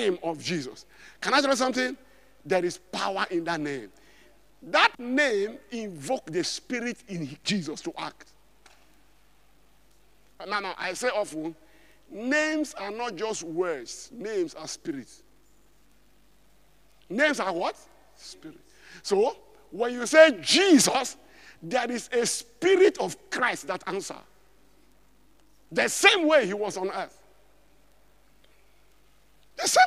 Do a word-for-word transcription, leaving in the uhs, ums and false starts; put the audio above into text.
name of Jesus. Can I tell you something? There is power in that name. That name invoked the spirit in Jesus to act. Now, now, I say often, names are not just words. Names are spirits. Names are what? Spirit. So, when you say Jesus, there is a spirit of Christ that answers. The same way he was on earth. The same